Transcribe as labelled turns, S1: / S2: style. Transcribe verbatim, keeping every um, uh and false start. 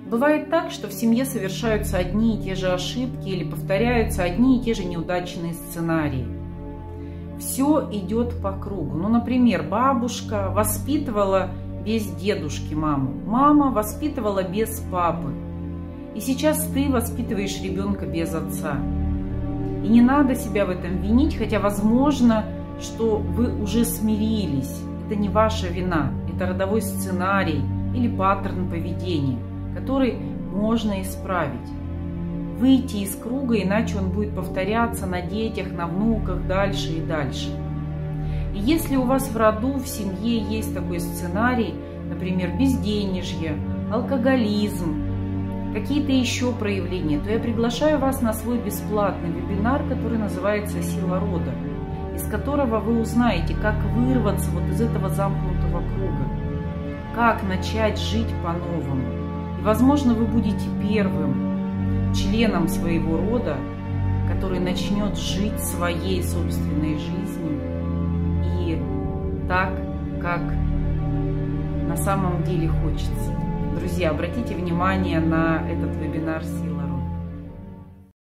S1: Бывает так, что в семье совершаются одни и те же ошибки или повторяются одни и те же неудачные сценарии. Все идет по кругу. Ну, например, бабушка воспитывала без дедушки маму, мама воспитывала без папы. И сейчас ты воспитываешь ребенка без отца. И не надо себя в этом винить, хотя возможно, что вы уже смирились. Это не ваша вина, это родовой сценарий или паттерн поведения, который можно исправить. Выйти из круга, иначе он будет повторяться на детях, на внуках, дальше и дальше. И если у вас в роду, в семье есть такой сценарий, например, безденежье, алкоголизм, какие-то еще проявления, то я приглашаю вас на свой бесплатный вебинар, который называется «Сила рода», из которого вы узнаете, как вырваться вот из этого замкнутого круга, как начать жить по-новому. И, возможно, вы будете первым членом своего рода, который начнет жить своей собственной жизнью и так, как на самом деле хочется. Друзья, обратите внимание на этот вебинар «Сила».